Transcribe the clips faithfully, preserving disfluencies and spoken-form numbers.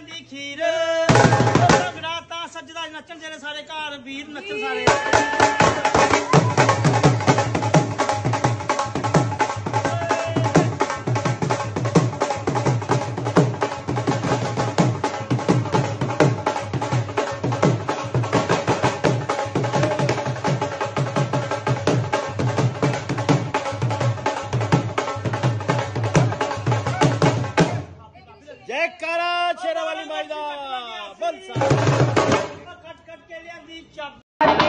दी खीर भंगड़ा सजदा नचन जेरे सारे घर वीर नचन सारे जयकारा शेरा वाली माई दा बंसा कट कट के लिया दी चप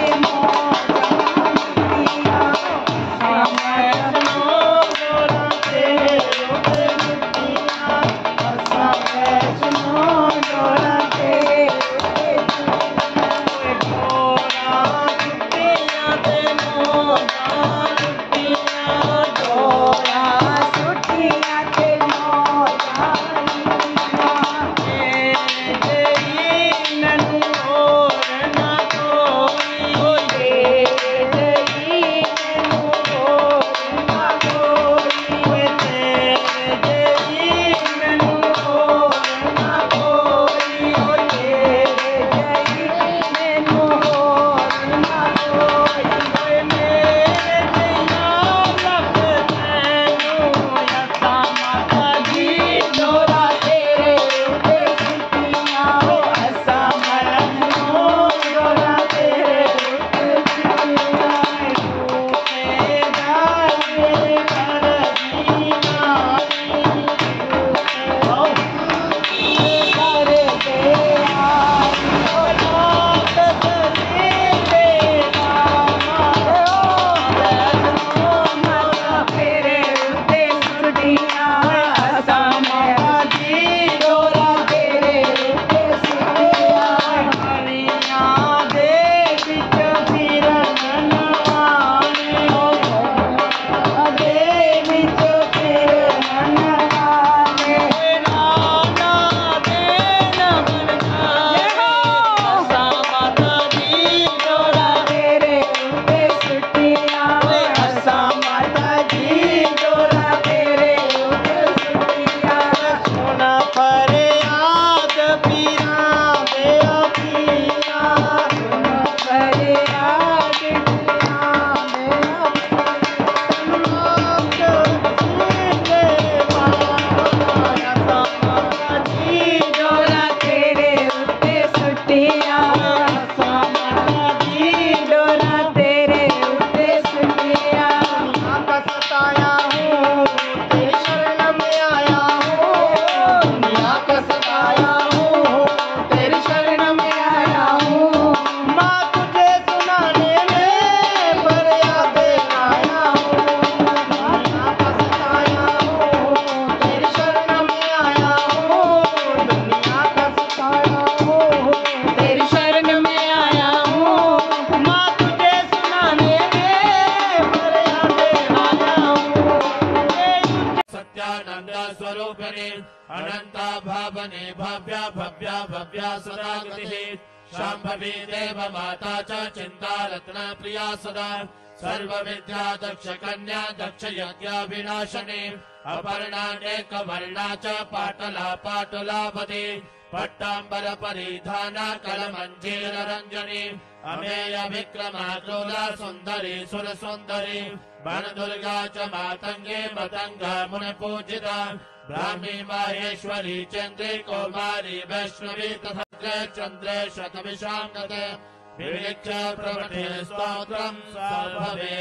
अनंता भावने भव्या भव्या भव्या सदा गतिः शाम्भवी देव माता च चिंता रत्न प्रिया सदा सर्व विद्या दक्ष कन्या दक्ष यज्ञाभिनाशने अपर्णा एक वर्णा च पाटला पाटलापति पट्टांबर परिधाना कलमंजीर रंजनी अमेय विक्रमा क्रोला सुंदरी सुर सुंदरी बन दुर्गा च मातंगे मतंगा मुन पूजिता ब्राह्मी माहेश्वरी चंद्रे कौमारी वैष्णवी तथा चंद्रे शतविशांगते विलिख्य प्रवटे स्तोत्रं सर्ववे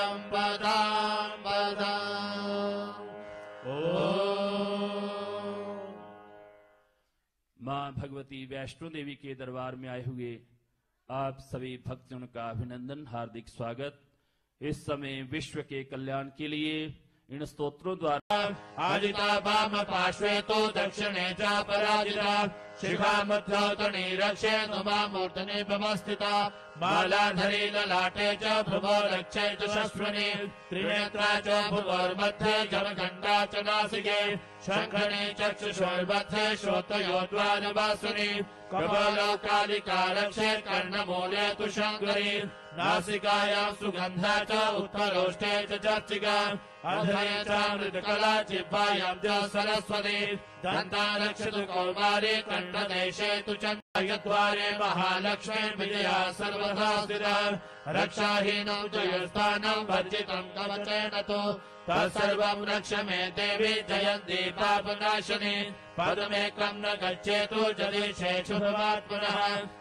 संपदां वदा। माँ भगवती वैष्णो देवी के दरबार में आए हुए आप सभी भक्तजनों का अभिनंदन, हार्दिक स्वागत। इस समय विश्व के कल्याण के लिए इन स्तोत्रों द्वारा आजिता वाम पार्श्वे तो दक्षिणे च पराजिता शिखा मध्योतनी रक्षे नुमा मूर्धनि भवस्थिता मालाधरी ललाटे च भ्रुवो रक्षे च शस्वनि त्रिनेत्रा च भ्रुवोर्मध्ये जमघण्टा च नासिके शङ्खने चक्षुषोर्मध्ये श्रोतयोद्वारवासुनि कपालोकालिका रक्षे कर्णमूले तु शङ्करी नासिकायां सुगन्धा च उत्तरोष्ठे च चर्चिका अधरे च मृदकला जिह्वायां च सरस्वती दन्ता रक्षतु कौमारी प्रदेशे तु चन्द्रद्वारे महालक्ष्मी विजया सर्वथा स्थिता रक्षाहीनौ जयस्थानं वर्जितं कवचेन तु तत्सर्वं रक्ष मे देवी जयन्ती पापनाशिनी पदमेकं न गच्छेतु जदेशे शुभवात् पुनः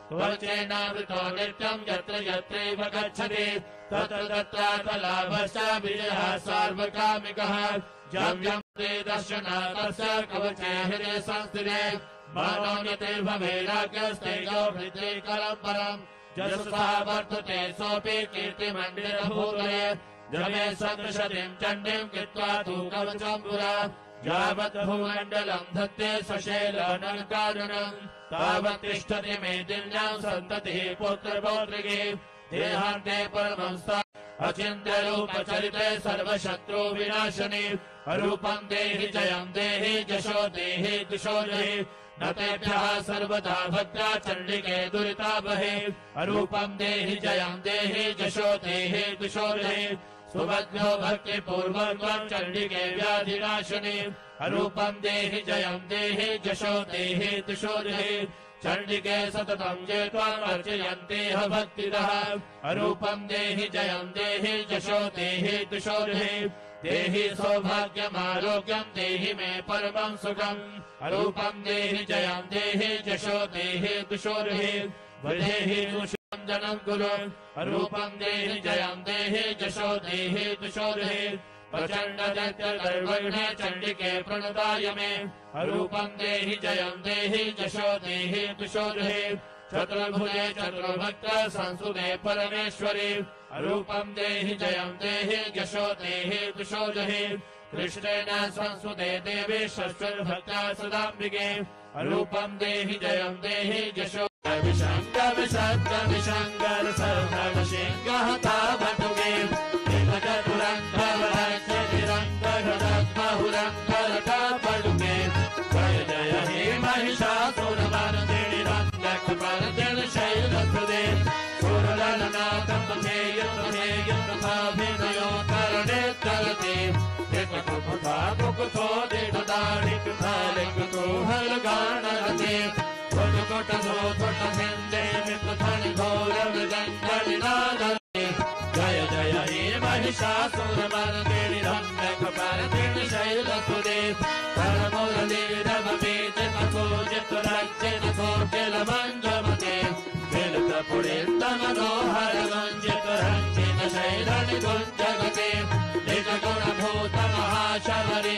त्वचेनावृतो नित्यं यत्र यत्रैव गच्छति तत्र तत्रार्थलाभश्च विजयः सार्वकामिकः जं यं ते दर्शनात् तस्य कवचे हृदये संस्थिते मानोन्यते भवेराज्ञस्तेजो हृदये कलं परम् यशसा वर्तते सोऽपि कीर्तिमण्डिरभूतले जमे सदृशतीं चण्डीं कृत्वा तु कवचं पुरा यावत् भूमण्डलं धत्ते सशैलानङ्कारुणम् तावत् तिष्ठति मे दिव्यां सन्ततिः पुत्रपौत्रिकी देहान्ते परमं सा अचिन्त्यरूपचरिते सर्वशत्रु विनाशिनी अरूपं देहि जयं देहि जशो देहि दिशो देहि न तेभ्यः सर्वदा भद्रा चण्डिके दुरिता बहे अरूपं देहि जयं देहि जशो देहि दिशो देहि सुभद्रो भक्तिपूर्वकं चण्डिके व्याधिनाशिनी अरूपं देहि जयं देहि जशो देहि दिशो देहि चण्डिके सततं ये त्वाम् अर्चयन्तेह भक्तिदः अरूपं देहि जयं देहि जशो देहि दिशो देहि देहि सौभाग्यमारोग्यं देहि मे परमं सुखम् अरूपं देहि जयं देहि जशो देहि दिशो देहि वदेहि सुषं जनं कुरु अरूपं देहि जयं देहि जशो देहि दिशो देहि प्रचण्ड दैत्य गर्वघ्ने चण्डिके प्रणताय मे अरूपं देहि जयं देहि जशो देहि दिशो देहि चतुर्भुजे चतुर्भक्त संसुते परमेश्वरी अरूपं देहि जयं देहि जशो देहि दिशो देहि कृष्णेन संसुते देवी षष्ठभक्ता सदाम्बिके अरूपं देहि जयं देहि जशो विशङ्ग विशङ्ग विशङ्गर सर्वशिङ्गः तावतुगे बहुरङ्गरटापडुगे जय जय हे महिषासुरमर्दिनि रङ्गकपर्दिनि शैलसुदे सुरललनाथं ध्येयं करणे चलते एककुकुथा कुकुथो दिडदाडिकुथालिकुतो हलगाणरते कोटकोटधो कोटसेन्दे मिकुथनि घोरमृगङ्गलिनादते जय जय हे महिषासुरमर्दिनि रङ्गकपर्दिनि शैलसुदे परमोरलीरवपेतितपूजितरक्षितकोटिलमञ्जमते विलुतपुरीन्दमनोहरगञ्जितरञ्जितशैलनिगुञ्जगते निजगुणभूतमहाशबरी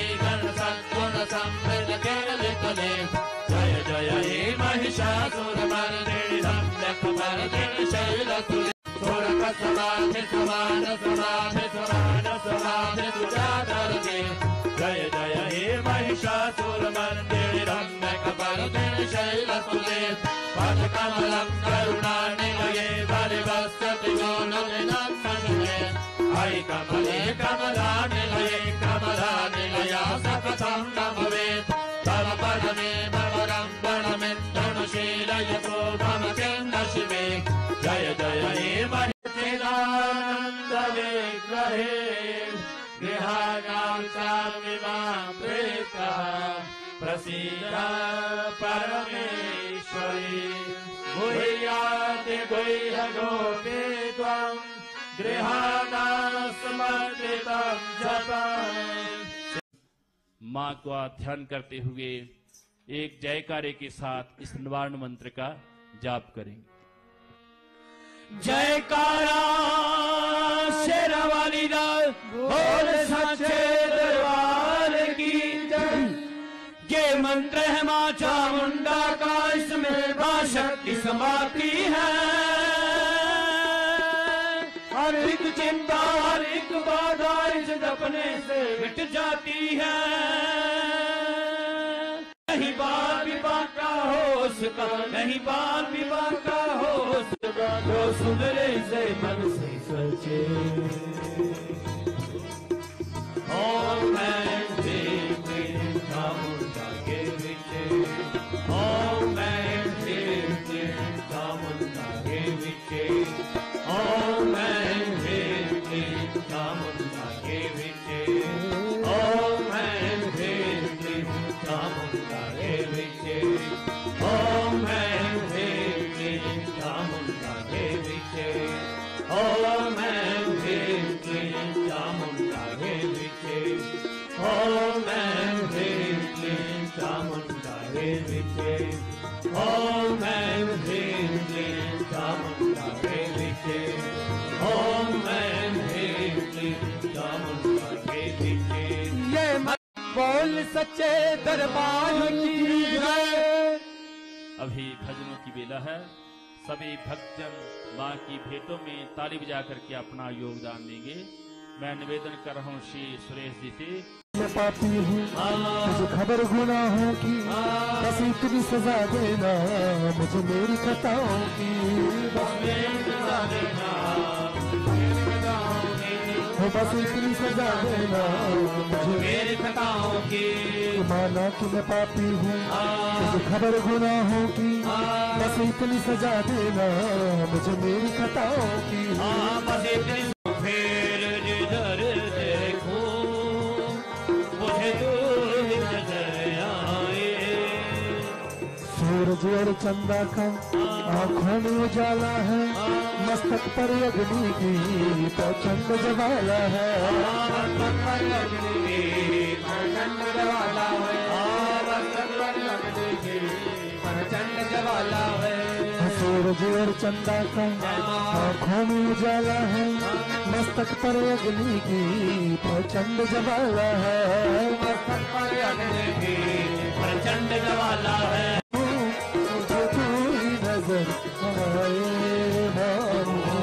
गणसद्गुणसंवृतकेलितले जय जय हे महिषासुरमर्दिनि रङ्गकपर्दिनि शैलसुदे सोरक समाधि समान समाधि समान समाधि सुजादरते जय जय हे महिषासुरमर्दिनि रङ्गकपर्दिनि शैलसुदे पदकमलं करुणानिलये बलिवस्यति गोलुलिनं सजुले अयि कमले कमलानिलये कमलानिलया सततं न भवेत् तव पदमेव वरं वरमित्तनुशीलयतो मम किन्न शिवे जय जय हे महिषानन्द विग्रहे गृहाणां चामिमां प्रेतः प्रसीद परमेश्वरी गुह्याति गुह्यगोपे त्वं गृहाणां समर्पितं जपम्। माँ का ध्यान करते हुए एक जयकारे के साथ इस निवारण मंत्र का जाप करेंगे। जयकारा शेरावाली दा बोल सच्चे दरबार की जय। ये मंत्र है माँ चामुंडा का, इसमें माँ शक्ति समाती है। हर एक चिंता हर एक बाधा इस जपने से मिट जाती है। नहीं बाल विवाह का हो उसका, नहीं बाल विवाह का हो उसका, जो सुधरे से मन से सचे। ओम मैं देवी चामुंडा के विचे, ओम मैं देवी चामुंडा के विचे, ओम मैं देवी चामुंडा के विचे, ओम मैं देवी चामुंडा के विचे, ओम सच्चे दरबार की जय। अभी भजनों की बेला है। सभी भक्तजन माँ की भेंटों में ताली बजा करके अपना योगदान देंगे। मैं निवेदन कर रहा हूँ श्री सुरेश जी से। मैं पापी हूँ मुझे खबर गुनाहों की, बस इतनी सजा देना मुझे मेरी खताओं की। बस इतनी सजा देना मुझे मेरी खताओं की। माना कि मैं पापी हूँ मुझे खबर गुनाहों की, बस इतनी सजा देना मुझे मेरी खताओं की। बस इतनी फिर जिधर देखो मुझे दूर नजर आए। सूरज और चंदा का आंखों में उजाला है, मस्तक पर अग्नि की प्रचंड ज्वाला है। मस्तक पर अग्नि की प्रचंड ज्वाला है। मस्तक पर अग्नि की प्रचंड ज्वाला है। सूरज और चंदा का आंखों में उजाला है, मस्तक पर अग्नि की प्रचंड ज्वाला है। मस्तक पर अग्नि की प्रचंड ज्वाला है। मुझे तू ही नजर आए मानो,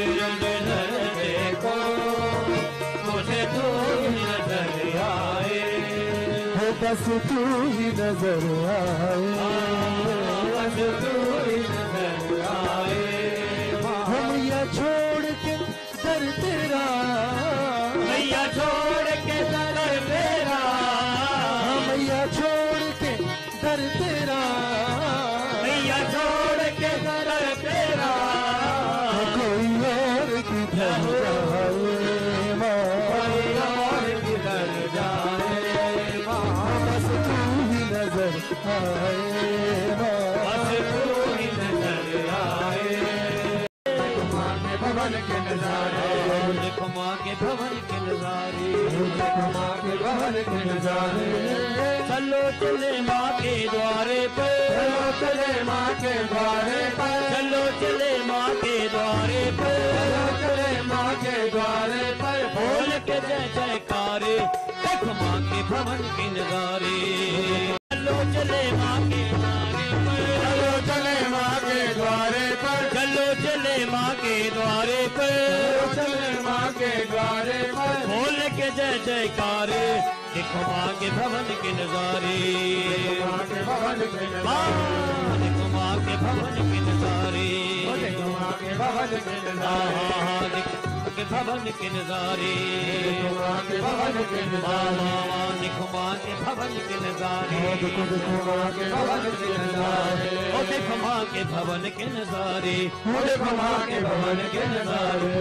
देखो मुझे तू ही नजर आए। हो बस तू ही नजर आए। बस तू ही नजर आए। हम या छोड़ के दर तेरा, मैया छोड़ के दर तेरा। हम या छोड़ के दर तेरा, मैया छोड़ के दर तेरा। कोई और किधर जाए माँ, कोई और किधर जाए माँ। बस तू ही नजर आए माँ। बस तू ही नजर आए। माँ के भवन के नजारे, देखो माँ के भवन के नजारे, देखो माँ के भवन के नजारे। चलो चले माँ के द्वारे पर, चलो चले माँ के द्वारे पर, चलो चले माँ के द्वारे पर, चलो चले माँ के द्वारे पर। बोल के जय जयकारे, देखो माँ के भवन के नजारे। चलो चले माँ के द्वारे पर, चलो चले माँ के द्वारे पर, चलो चले माँ के द्वारे पर, चलो चले माँ के द्वारे पर। बोल के जय जयकारे, देखो माँ के भवन के नजारे। माँ के भवन के नजारे, देखो माँ के भवन के नजारे। देखो माँ के भवन के नजारे, देखो के भवन के नजारे। देखो माँ के भवन के नजारे, देखो माँ के भवन के नजारे। देखो देखो माँ के भवन के नजारे, ओ देखो माँ के भवन के नजारे, ओ देखो माँ के भवन के नजारे।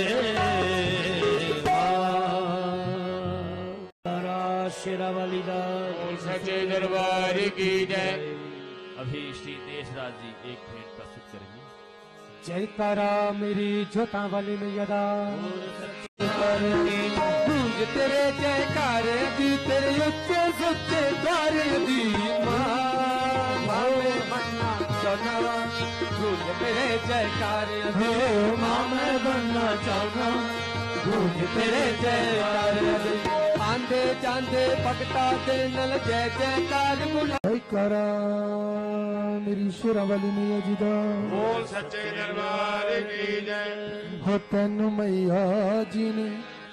शेरावाली दा सच्चे दरबार की जय। अभी श्री देशराज जी एक भेंट प्रस्तुत करेंगे। जयकारा मेरी जोता वाली मैया दा, गूंज तेरे जयकारे दी, तेरे उच्चे सच्चे द्वारे दी। माँ भावे बनना चाहना, गूंज तेरे जयकारे दी। माँ मैं बनना चाहना, गूंज तेरे जयकारे दी। आंदे जांदे भगता दे नल जय जयकार बुला। जयकारा मेरी शेरा वाली मैया जी दा, बोल सच्चे दरबार की जय। हो तेनु मैया जी ने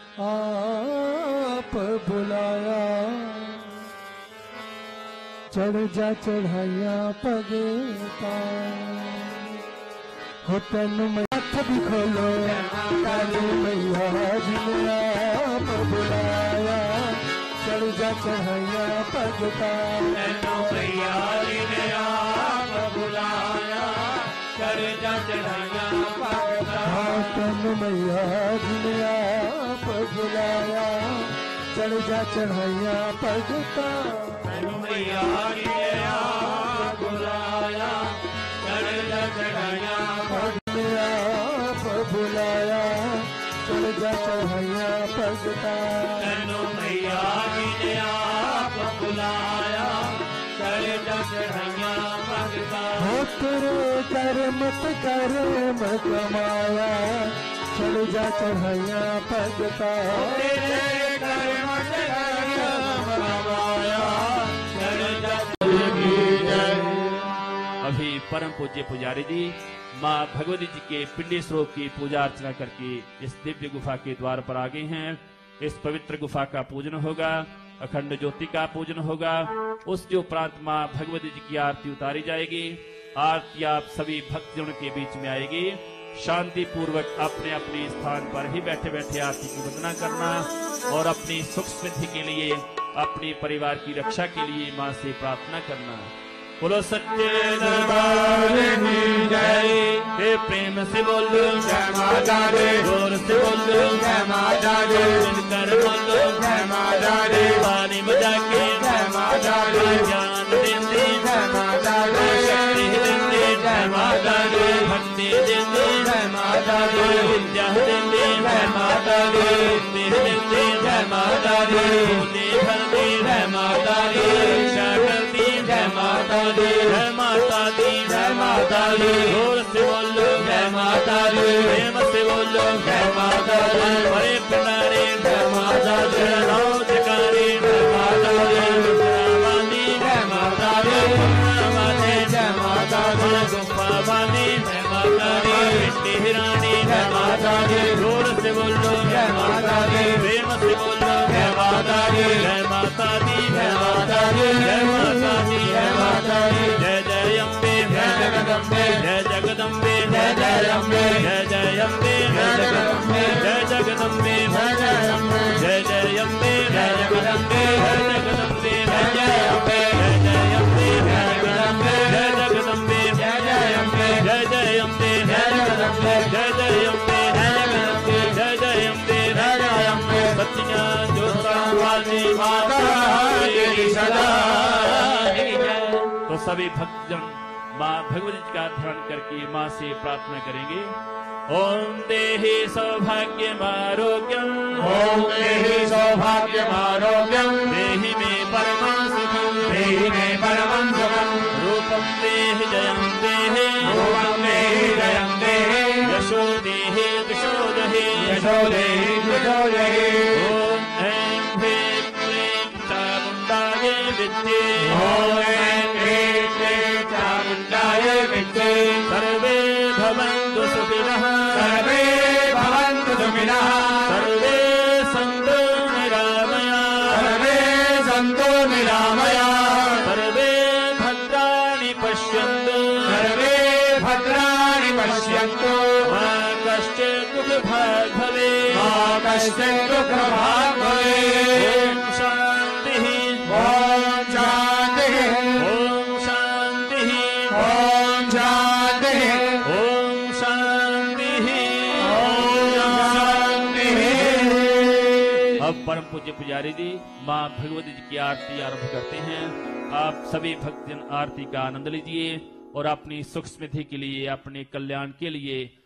आप बुलाया, चढ़ जा चढ़ाइया पगे हो तेनु मैया भी खोलो। तेनु मैया जी ने आप बुलाया, चढ़ जा चढ़ाइया पगता। तेनु मैया जी ने आप बुलाया, चढ़ जा चढ़ाइया पगता। तेनु मैया जी ने आप बुलाया, चढ़ जा चढ़ाइया पगता। तेनु मैया जी ने आप बुलाया, चढ़ जा चढ़ाइया पगता। आप बुलाया, चढ़ जा चढ़ाइया पगता। तेनु मैया जी ने आप बुलाया, चढ़ जा चढ़ाइया पगता। हो तेरे कर्मत कर्म कमाया, चढ़ जा चढ़ाइया पगता। तेरे कर्म से कर्म कमाया, अभी परम पूज्य पुजारी जी माँ भगवती जी के पिंडी स्वरूप की पूजा अर्चना करके इस दिव्य गुफा के द्वार पर आ गए हैं। इस पवित्र गुफा का पूजन होगा, अखंड ज्योति का पूजन होगा। उसके उपरांत माँ भगवती जी की आरती उतारी जाएगी। आरती आप सभी भक्तजनों के बीच में आएगी। शांति पूर्वक अपने अपने स्थान पर ही बैठे बैठे आरती की वंदना करना और अपनी सुख समृद्धि के लिए, अपने परिवार की रक्षा के लिए माँ से प्रार्थना करना। बोलो सच्चे दरबार की जय। हे प्रेम से बोलो जय माता दी, जोर से बोलो जय माता दी, मिलकर बोलो जय माता दी, वाणी बजा के जय माता दी, ज्ञान देंगे जय माता दी, शक्ति देंगे जय माता दी, भक्ति देंगे जय माता दी, विद्या देंगे जय माता दी, बुद्धि देंगे जय माता दी, भोले भरते जय माता दी, रक्षा करती जय माता दी, जय माता दी, जय माता दी, जोर से बोलो जय माता दी, प्रेम से बोलो जय माता दी, बड़े पिटारे जय माता दी, जयकारे जय माता दी, वाणी जय माता दी, वाणी जय माता दी, गुफा वाणी जय माता दी, पिंडी रानी जय माता दी, जोर से बोलो जय माता दी, प्रेम से बोलो जय माता दी, जय माता दी, जय माता दी, जय माता दी, जय माता दी, जय जय अम्बे, जय जगदम्बे, जय जगदम्बे, जय जय अम्बे, जय जय अम्बे, जय जगदम्बे, जय जगदम्बे, जय जय अम्बे, जय जय अम्बे, जय जगदम्बे, जय जगदम्बे, जय जय अम्बे, जय जय अम्बे, जय जगदम्बे, जय जगदम्बे, जय जय अम्बे, जय जय अम्बे, जय जगदम्बे, जय जय अम्बे, जय जगदम्बे, जय जय अम्बे, जय जय अम्बे, सत्या ज्योता वाली माता तेरी सदा की जय। तो सभी भक्तजन माँ भगवती जी का ध्यान करके माँ से प्रार्थना करेंगे। ओम देहि सौभाग्यमारोग्यम, ओम देहि सौभाग्यमारोग्यम, देहि मे परमं सुखं, देहि मे परमं सुखं, रूपं देहि जयं देहि, रूपं देहि जयं देहि, यशो देहि दिशो देहि, यशो देहि द्विजो देहि। ओम ऐं ह्रीं क्लीं चामुण्डायै विद्ये, ओम ऐं ह्रीं क्लीं चामुण्डायै विद्ये, सर्वे भवन्तु सुखिनः, सर्वे भवन्तु सुखिनः, सर्वे सन्तु निरामयाः, सर्वे सन्तु निरामयाः, सर्वे भद्राणि पश्यन्तु, सर्वे भद्राणि पश्यन्तु, मा कश्चित् दुःखभाग् भवेत्। मा कश्चित् दुःखभाग् भवेत्। ॐ शान्तिः, ॐ शान्तिः, ॐ शान्तिः, ॐ शान्तिः, ॐ शान्तिः, ॐ शान्तिः। अब परम पूज्य पुजारी जी माँ भगवती जी की आरती आरंभ करते हैं। आप सभी भक्तजन आरती का आनंद लीजिए और अपनी सुख समृद्धि के लिए, अपने कल्याण के लिए